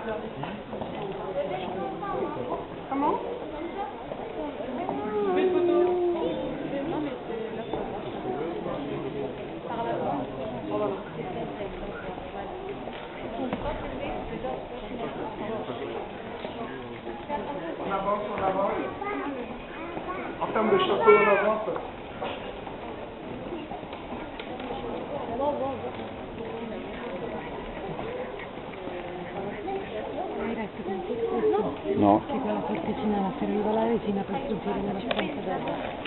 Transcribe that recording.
Comment? On avance, on avance. En termes de château, on avance. No. Che quella porticina, la serviva la resina per sfuggire nella stanza